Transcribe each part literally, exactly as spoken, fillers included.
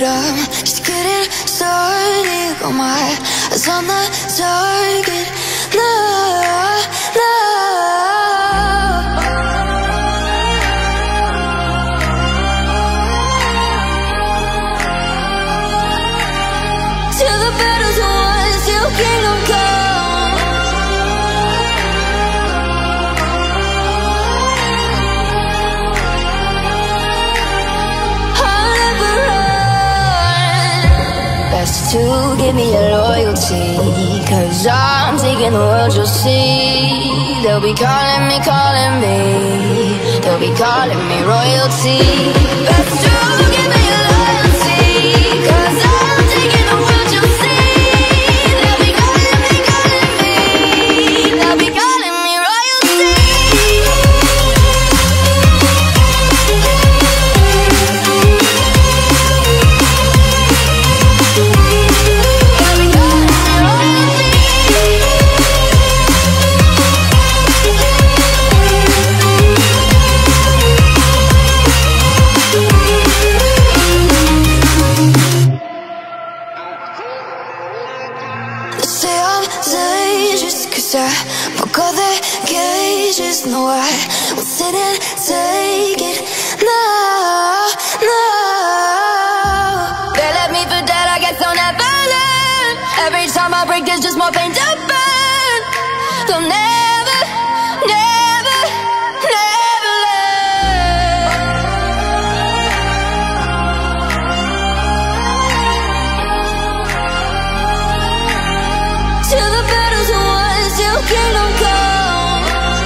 I'm just getting started. Got my eyes on the target. No, no. Till the battle's won, till kingdom come. I'll never run. Best to give me your loyalty, 'cause I'm taking the world, you'll see. They'll be calling me, calling me. They'll be calling me royalty. Best to give me your loyalty, 'cause I'm taking the world, you'll see. They'll be calling me, calling me. They'll be calling me royalty. Say I'm dangerous, 'cause I broke all the cages. No, I won't sit and take it. No, no. They left me for dead, I guess I'll never learn. Every time I break, there's just more pain to burn. They'll never, never, never learn. Till the battle's won, till kingdom come.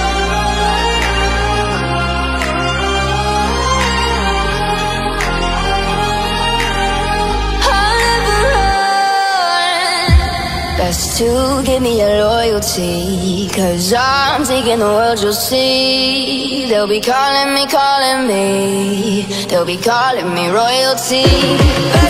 I'll never run. Best to give me your loyalty, 'cause I'm taking the world, you'll see. They'll be calling me, calling me. They'll be calling me royalty.